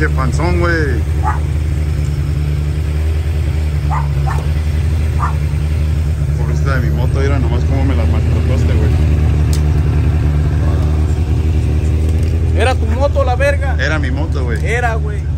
Pinche panzón, güey. Pobrecita de mi moto, mira nomás cómo me las maltrató este, güey. ¿Era tu moto la verga? Era mi moto, güey. Era, güey.